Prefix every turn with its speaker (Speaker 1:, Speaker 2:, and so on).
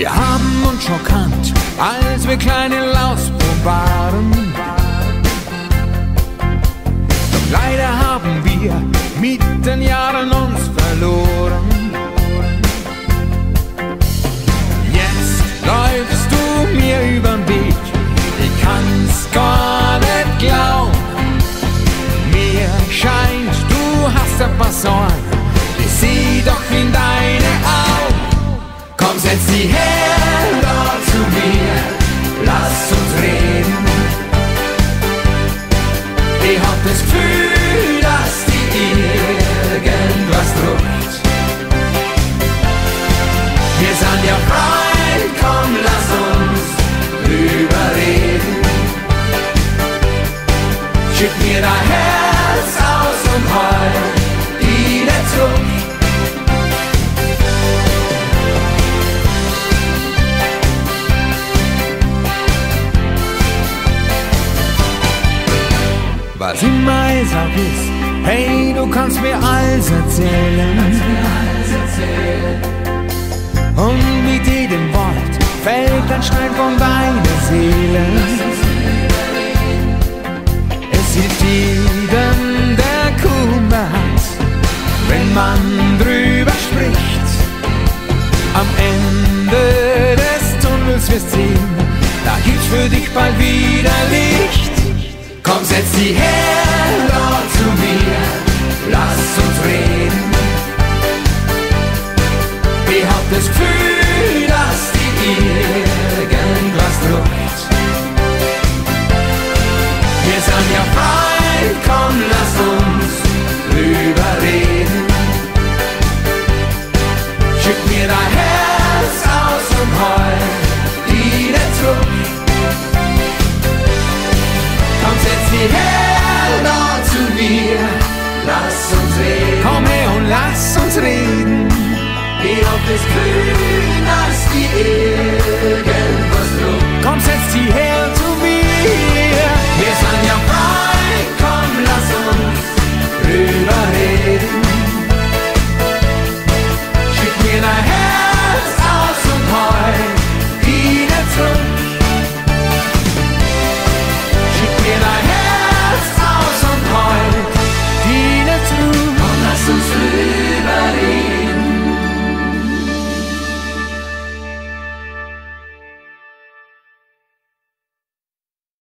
Speaker 1: Wir haben uns schon kannt, als wir kleine Lausbub waren. Doch leider haben wir mit den Jahren uns verloren. Jetzt läufst du mir übern Weg, ich kann's gar nicht glauben. Mir scheint, du hast ein paar Sorgen, ich seh doch in deine Augen. Komm, setz dich her da zu mir, lass uns reden. Ich hab das Gefühl, dass dir irgendwas druckt. Wir sind ja frei, komm, lass uns drüber reden. Schick mir dein Herz aus und heul die nicht zurück. Was immer es auch ist, hey, du kannst mir alles erzählen. Und mit jedem Wort fällt ein Stein von deiner Seele. Es hilft jedem, der Kummer hat, wenn man drüber spricht. Am Ende des Tunnels wirst sehen, da gibt's für dich bald wieder Licht. Komm, setz dich her da zu mir, lass uns reden. Ich hab das Gefühl, dass dir irgendwas druckt. Wir sind ja frei, komm, lass uns drüber reden. Schick mir dein Herz aus und heul die nicht zurück. Komm, setz dich her da zu mir, lass uns reden. Komm her und lass uns reden. Ich hab das Gefühl,